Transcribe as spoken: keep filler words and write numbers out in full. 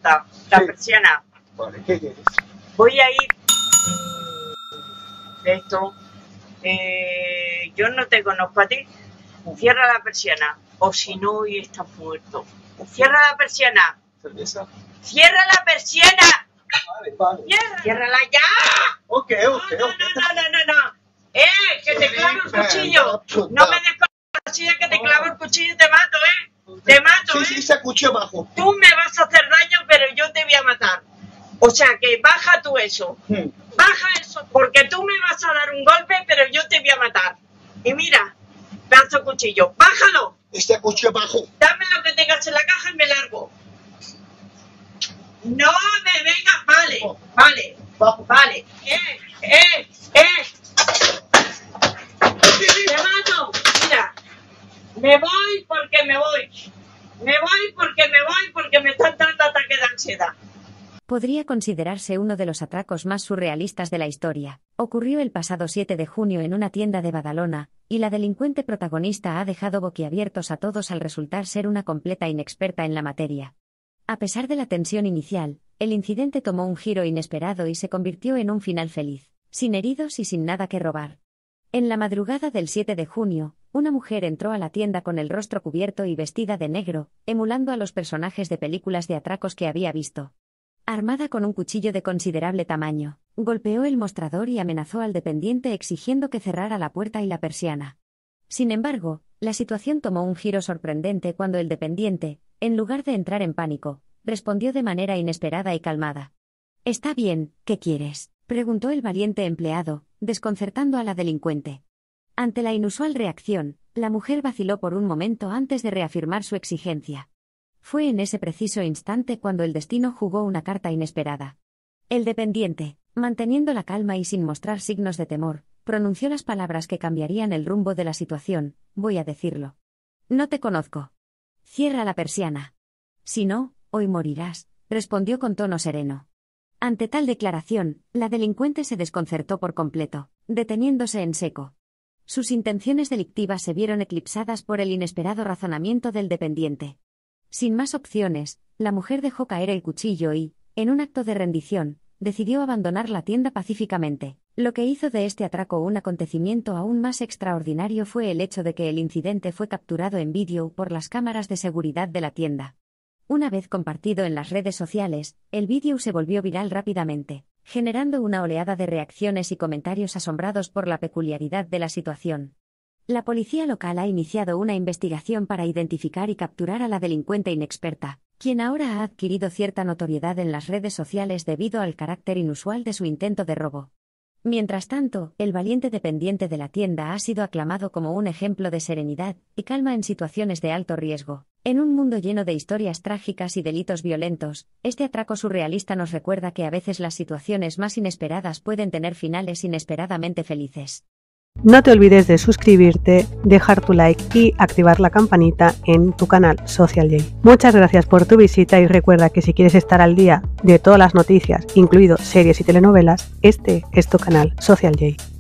corta, la Sí. persiana. Vale, ¿qué quieres? Voy a ir de esto. Eh, yo no te conozco a ti. Cierra la persiana. O si no, hoy estás muerto. Cierra la persiana. ¿Cerveza? ¡Cierra la persiana! Vale, vale. ¡Cierra! ¡Ciérrala ya! Ok, No, ok, no, ok. no, no, no, no, no. ¡Eh! ¡Que te clavo el cuchillo! No me des con la cuchilla, que te clavo el cuchillo y te mato, ¿eh? Te mato, Sí, ¿eh? sí, se cuchillo abajo. Tú me vas a hacer daño, pero yo te voy a matar. O sea que baja tú eso. Hmm. Baja eso, porque tú me vas a dar un golpe, pero yo te voy a matar. Y mira, pedazo de cuchillo. ¡Bájalo! Este cuchillo abajo. Dame lo que tengas en la caja y me largo. No me vengas, vale, vale, Bajo. vale. ¡Eh, eh, eh! ¡Te mato! Mira, me voy porque me voy. Me voy porque me voy porque me están dando ataques de ansiedad. Podría considerarse uno de los atracos más surrealistas de la historia. Ocurrió el pasado siete de junio en una tienda de Badalona, y la delincuente protagonista ha dejado boquiabiertos a todos al resultar ser una completa inexperta en la materia. A pesar de la tensión inicial, el incidente tomó un giro inesperado y se convirtió en un final feliz, sin heridos y sin nada que robar. En la madrugada del siete de junio, una mujer entró a la tienda con el rostro cubierto y vestida de negro, emulando a los personajes de películas de atracos que había visto. Armada con un cuchillo de considerable tamaño, golpeó el mostrador y amenazó al dependiente exigiendo que cerrara la puerta y la persiana. Sin embargo, la situación tomó un giro sorprendente cuando el dependiente, en lugar de entrar en pánico, respondió de manera inesperada y calmada. «Está bien, ¿qué quieres?», preguntó el valiente empleado, desconcertando a la delincuente. Ante la inusual reacción, la mujer vaciló por un momento antes de reafirmar su exigencia. Fue en ese preciso instante cuando el destino jugó una carta inesperada. El dependiente, manteniendo la calma y sin mostrar signos de temor, pronunció las palabras que cambiarían el rumbo de la situación. «Voy a decirlo. No te conozco. Cierra la persiana. Si no, hoy morirás», respondió con tono sereno. Ante tal declaración, la delincuente se desconcertó por completo, deteniéndose en seco. Sus intenciones delictivas se vieron eclipsadas por el inesperado razonamiento del dependiente. Sin más opciones, la mujer dejó caer el cuchillo y, en un acto de rendición, decidió abandonar la tienda pacíficamente. Lo que hizo de este atraco un acontecimiento aún más extraordinario fue el hecho de que el incidente fue capturado en vídeo por las cámaras de seguridad de la tienda. Una vez compartido en las redes sociales, el vídeo se volvió viral rápidamente, generando una oleada de reacciones y comentarios asombrados por la peculiaridad de la situación. La policía local ha iniciado una investigación para identificar y capturar a la delincuente inexperta, quien ahora ha adquirido cierta notoriedad en las redes sociales debido al carácter inusual de su intento de robo. Mientras tanto, el valiente dependiente de la tienda ha sido aclamado como un ejemplo de serenidad y calma en situaciones de alto riesgo. En un mundo lleno de historias trágicas y delitos violentos, este atraco surrealista nos recuerda que a veces las situaciones más inesperadas pueden tener finales inesperadamente felices. No te olvides de suscribirte, dejar tu like y activar la campanita en tu canal Social J. Muchas gracias por tu visita y recuerda que si quieres estar al día de todas las noticias, incluido series y telenovelas, este es tu canal Social J.